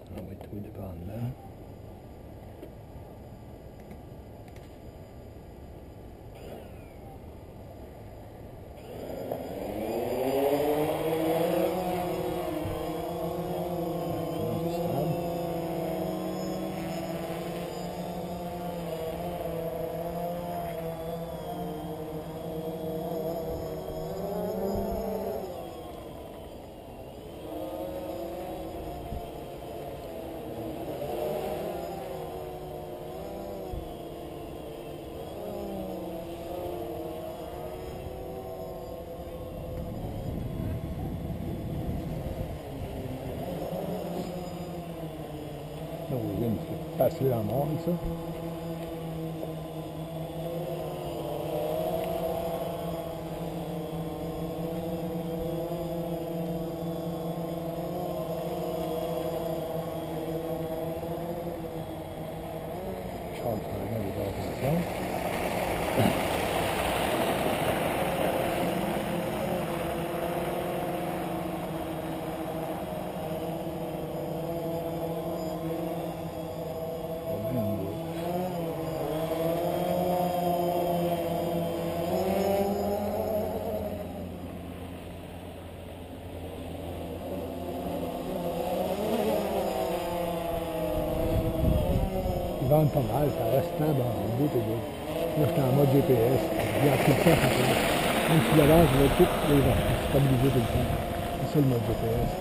On va trouver de par en dedans. Donc, vous voyez, c'est passer dans le mort avec ça. Charles prend bien les attention. Ils vendent pas mal, ça reste stable en bout et bout. Moi, j'étais en mode GPS. Il y a tout le temps, ça fait. Même si l'avance, je vais tout les stabiliser tout le temps. C'est ça le mode GPS.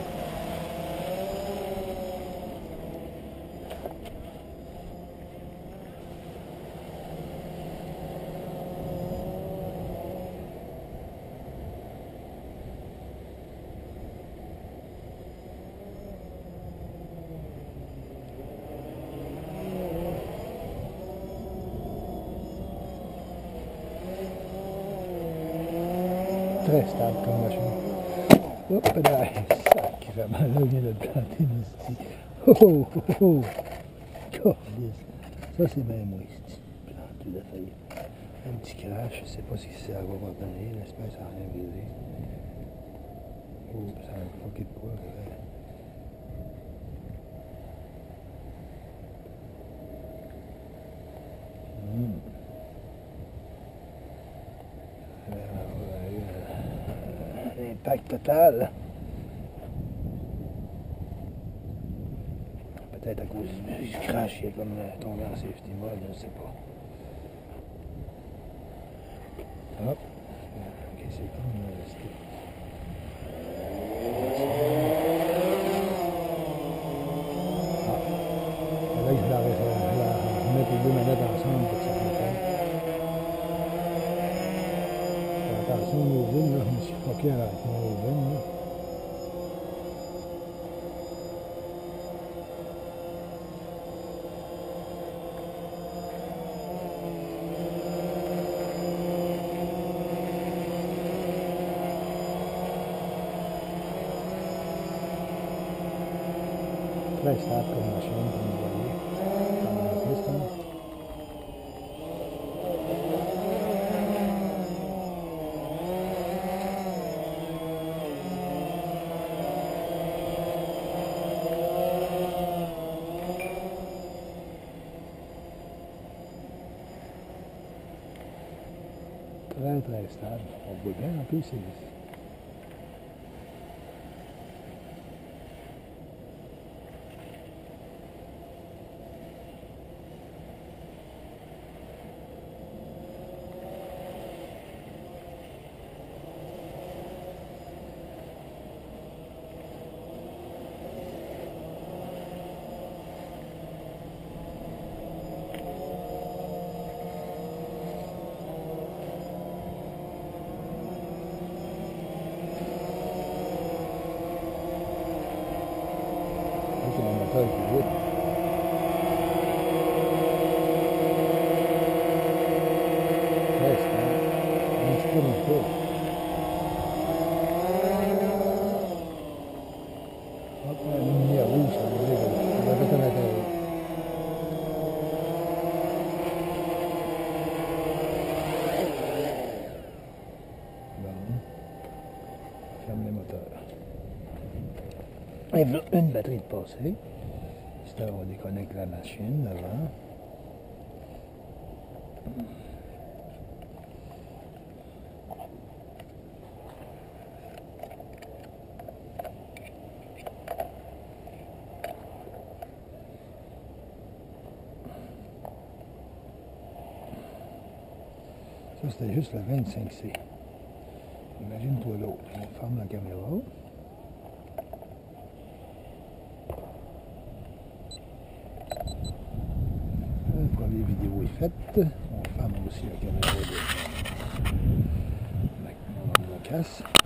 Très stable comme machine. Hop là, sacrément, là, il vient de planter ici. Oh oh oh oh! Calice. Ça, c'est bien moi, ici. Planté de feuilles. Un petit crash, je ne sais pas si ça va m'abandonner, j'espère que ça n'a rien brisé. Oh, ça a croqué de quoi, là. Impact total. Peut-être à cause du crash, il est comme tombé en safety mode, je ne sais pas. Hop. Ok, c'est comme là, je vais remettre les deux manettes ensemble pour que ça fonctionne. Attention, nos vignes, là, je me suis croqué avec mon vignes, là. Très stable comme machine, comme vous voyez. Dans le système. Très stable. On voit bien en plus, c'est. Très vite. Très stable. Un petit peu de peu. Hop, la lumière rouge, ça veut dire que ça va être à l'intérieur. Bon. Ferme les moteurs. Et voilà une batterie de passée. transistor, on déconnecte la machine devant. Ça, c'était juste le 25C. Imagine-toi l'autre. On ferme la caméra. La première vidéo est faite. On ferme aussi la caméra de mon casse.